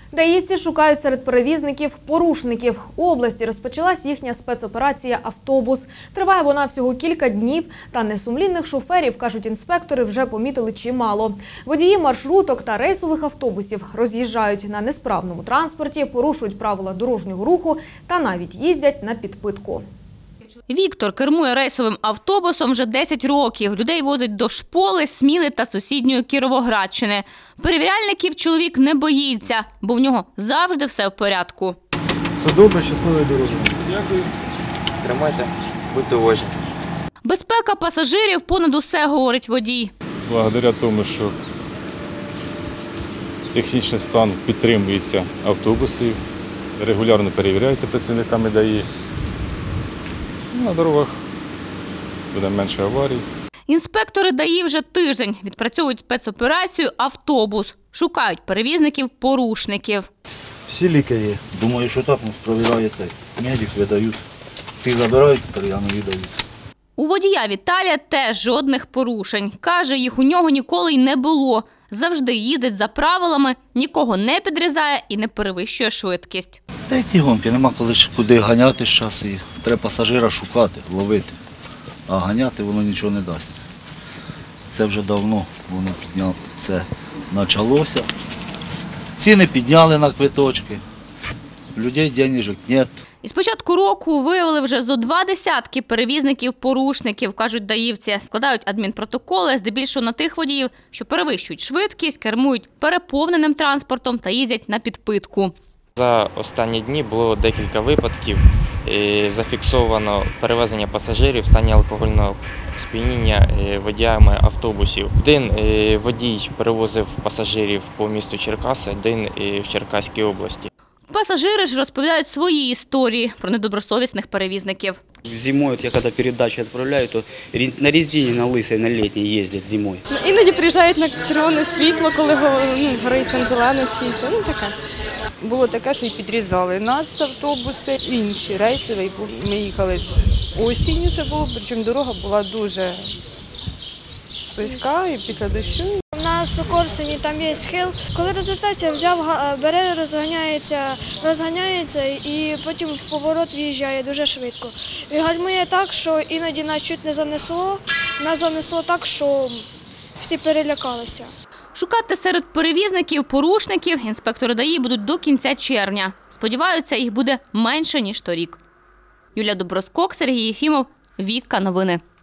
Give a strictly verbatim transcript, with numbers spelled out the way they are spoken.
Даївці шукають серед перевізників порушників. У області розпочалась їхня спецоперація «Автобус». Триває вона всього кілька днів, та несумлінних шоферів, кажуть інспектори, вже помітили чимало. Водії маршруток та рейсових автобусів роз'їжджають на несправному транспорті, порушують правила дорожнього руху та навіть їздять на підпитку. Віктор кермує рейсовим автобусом вже десять років. Людей возить до Шполи, Сміли та сусідньої Кіровоградщини. Перевіряльників чоловік не боїться, бо в нього завжди все в порядку. Все добре, щасливої дороги. Дякую. Тримайте, будьте уважні. Безпека пасажирів понад усе, говорить водій. Благодаря тому, що технічний стан підтримується автобусів, регулярно перевіряються працівниками ДАІ. На дорогах буде менше аварій. Інспектори ДАІ вже тиждень відпрацьовують спецоперацію «Автобус». Шукають перевізників-порушників. Всі ліки є. Думаю, що так нас провіряєте. Медик видають. Ти забирають старі, а не віддають. У водія Віталія теж жодних порушень. Каже, їх у нього ніколи й не було. Завжди їздить за правилами, нікого не підрізає і не перевищує швидкість. Та які гонки, нема коли куди ганяти зараз. І треба пасажира шукати, ловити. А ганяти воно нічого не дасть. Це вже давно воно підняло. Це почалося. Ціни підняли на квиточки. Людей денежок нет. Із початку року виявили вже зо два десятки перевізників-порушників, кажуть даївці. Складають адмінпротоколи, здебільшого на тих водіїв, що перевищують швидкість, кермують переповненим транспортом та їздять на підпитку. За останні дні було декілька випадків. Зафіксовано перевезення пасажирів в стані алкогольного сп'яніння водіями автобусів. Один водій перевозив пасажирів по місту Черкаси, один в Черкаській області. Пасажири ж розповідають свої історії про недобросовісних перевізників. Зимою, я коли передачі відправляю, то на резині, на лисій, на літній їздять зимою. Іноді приїжджають на червоне світло, коли ну, горить там зелене світло. Ну, таке. Було таке, що і підрізали нас автобуси, інші рейсові. Ми їхали осінню, це було, причому дорога була дуже слизька і після дощу. У нас у Корсуні там є схил. Коли розвертається, взяв, бере, розганяється, розганяється і потім в поворот в'їжджає дуже швидко. І гальмує так, що іноді нас чуть не занесло, нас занесло так, що всі перелякалися. Шукати серед перевізників-порушників інспектори ДАІ будуть до кінця червня. Сподіваються, їх буде менше, ніж торік. Юлія Доброскок, Сергій Єфімов, Вікка Новини.